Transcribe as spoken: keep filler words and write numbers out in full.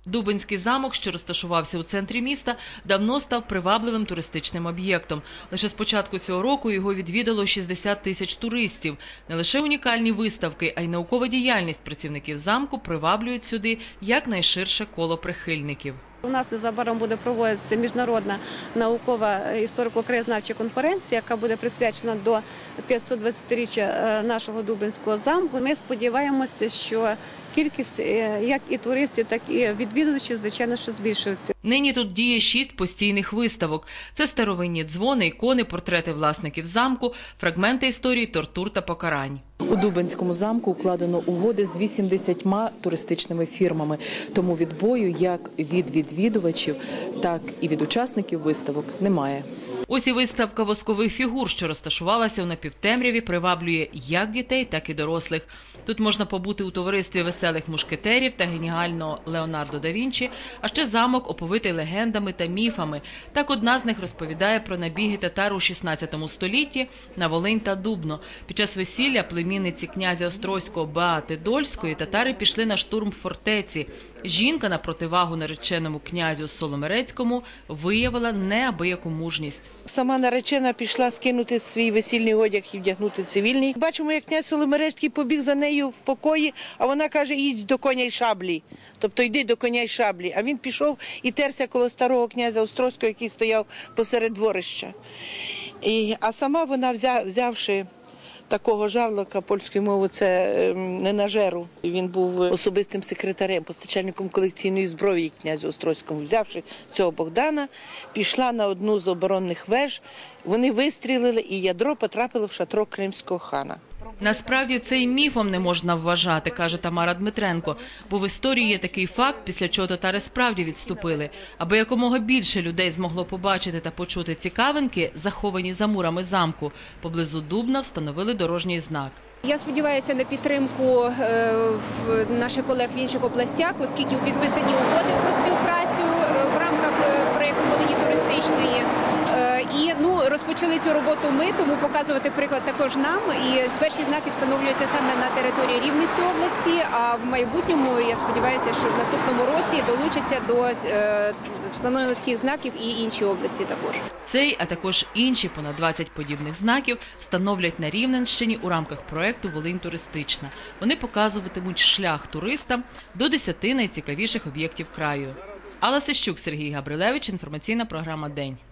Дубенський замок, що розташувався у центрі міста, давно став привабливим туристичним об'єктом. Лише з початку цього року його відвідало шістдесят тисяч туристів. Не лише унікальні виставки, а й наукова діяльність працівників замку приваблюють сюди якнайширше коло прихильників. У нас незабаром буде проводитися міжнародна наукова історико-краєзнавча конференція, яка буде присвячена до п'ятсотдвадцятиріччя нашого Дубенського замку. Ми сподіваємося, що кількість як і туристів, так і відвідувачів, звичайно, що збільшується. Нині тут діє шість постійних виставок. Це старовинні дзвони, ікони, портрети власників замку, фрагменти історії тортур та покарань. У Дубенському замку укладено угоди з вісімдесятьма туристичними фірмами, тому відбою як від відвідувачів, так і від учасників виставок немає. Ось і виставка воскових фігур, що розташувалася у напівтемряві, приваблює як дітей, так і дорослих. Тут можна побути у товаристві веселих мушкетерів та геніального Леонардо да Вінчі, а ще замок оповитий легендами та міфами. Так одна з них розповідає про набіги татар у шістнадцятому столітті на Волинь та Дубно. Під час весілля племінниці князя Острозького Беати Дольської татари пішли на штурм фортеці. Жінка на противагу нареченому князю Соломерецькому виявила неабияку мужність. Сама наречена пішла скинути свій весільний одяг і вдягнути цивільний. Бачимо, як князь Соломерецький побіг за нею в покої, а вона каже, їдь до коня й шаблі. Тобто йди до коня й шаблі. А він пішов і терся коло старого князя Острозького, який стояв посеред дворища. І, а сама вона, взяв, взявши такого жарлока польською мовою, це ненажеру. Він був особистим секретарем, постачальником колекційної зброї князю Острозькому. Взявши цього Богдана, пішла на одну з оборонних веж, вони вистрілили і ядро потрапило в шатро кримського хана. Насправді це й міфом не можна вважати, каже Тамара Дмитренко, бо в історії є такий факт, після чого татари справді відступили. Аби якомога більше людей змогло побачити та почути цікавинки, заховані за мурами замку, поблизу Дубна встановили дорожній знак. Я сподіваюся на підтримку наших колег в інших областях, оскільки підписані угоди про співпрацю в рамках проєкту «Волині туристичної». І ну, розпочали цю роботу ми, тому показувати приклад також нам. І перші знаки встановлюються саме на території Рівненської області, а в майбутньому, я сподіваюся, що в наступному році долучаться до е, встановлення таких знаків і інші області також. Цей, а також інші понад двадцять подібних знаків встановлять на Рівненщині у рамках проєкту «Волинь туристична». Вони показуватимуть шлях туристам до десяти найцікавіших об'єктів краю. Алла Сищук, Сергій Габрилевич, інформаційна програма «День».